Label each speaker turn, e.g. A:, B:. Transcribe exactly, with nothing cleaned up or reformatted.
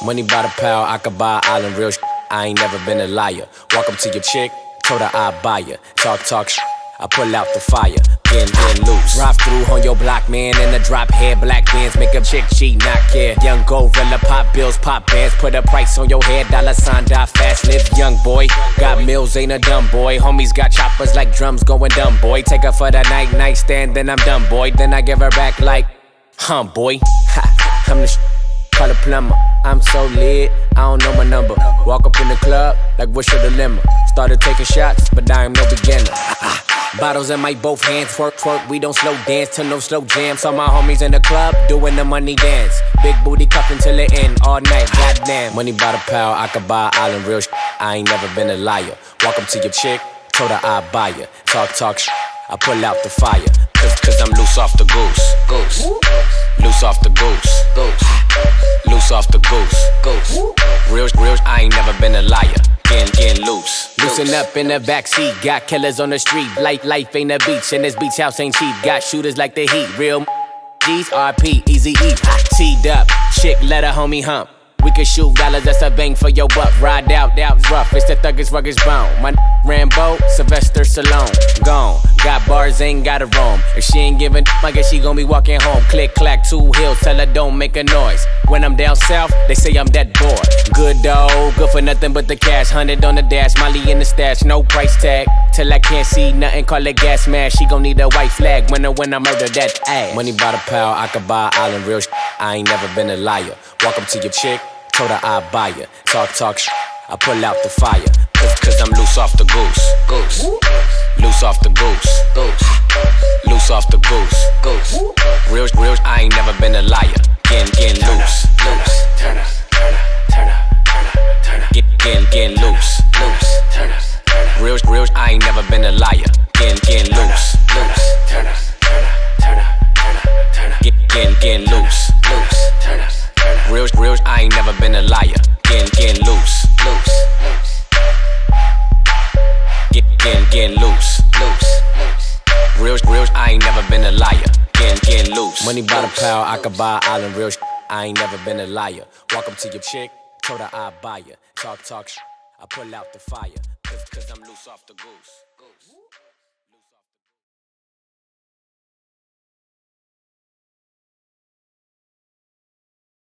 A: Money by the pound, I could buy an island, real shit. I ain't never been a liar. Walk up to your chick, told her I'd buy ya. Talk, talk shit, I pull out the fire. Getting, getting loose. Drive through on your block, man, in a drop head. Black bands make a chick cheat, not care. Young gorilla, pop bills, pop bands. Put a price on your head, dollar sign, die fast. Live young boy, got mills, ain't a dumb boy. Homies got choppers like drums going dumb, boy. Take her for the night, nightstand, then I'm done, boy. Then I give her back like, huh, boy. Ha, I'm the sh call a plumber. I'm so lit, I don't know my number. Walk up in the club, like what's your dilemma? Started taking shots, but I am no beginner. Bottles in my both hands, twerk, twerk. We don't slow dance to no slow jams. Saw my homies in the club doing the money dance. Big booty cuffin' till the end, all night, goddamn. Money by the pound, I could buy an island, real shit. I ain't never been a liar. Walk up to your chick, told her I'd buy ya. Talk, talk shit, I pull out the fire. Cause, cause I'm loose off the goose, goose. Loose off the goose, goose. Loose off the goose, goose. Real, real, I ain't never been a liar. Getting, getting loose. Loosen up in the backseat. Got killers on the street. Life, life ain't a beach, and this beach house ain't cheap. Got shooters like the heat. Real G's, R P, easy E. Teed up, chick, let a homie hump. We can shoot dollars, that's a bang for your buck. Ride out, out, rough, it's the thuggest, rugged bone. My Rambo, Sylvester Stallone, gone. Got bars, ain't gotta roam. If she ain't giving, I guess she gon' be walking home. Click, clack, two hills, tell her don't make a noise. When I'm down south, they say I'm that boy. Good though, good for nothing but the cash. Hundred on the dash, Molly in the stash, no price tag. Till I can't see nothing, call it gas mask. She gon' need a white flag when I, when I murder that ass. Money by the pound, I could buy an island, real shit. I ain't never been a liar. Walk up to your chick, told her I'd buy ya. Talk, talk shit, I pull out the fire. Cause, cause I'm loose off the goose, goose. Loose off the goose, goose. Loose off the goose, goose. Real, real, I ain't never been a liar. Getting, getting loose, loose. Turn up, turn up, turn up, turn up, turn up. Get, getting, getting loose, loose. Turn up, turn up. Real, real, I ain't never been a liar. Getting, getting loose, loose. Turn up, turn up, turn up, turn up, turn up. Get, getting, getting loose, loose. Turn up. Real, real, I ain't never been a liar. Getting, getting loose, loose. Get, getting, getting loose, loose. Real, real, I ain't never been a liar. Getting, getting loose. Money by the pound, I could buy an island, real. I ain't never been a liar. Walk up to your chick, told her I'd buy ya. Talk, talk, I pull out the fire. Cause, cause I'm loose off the goose. goose.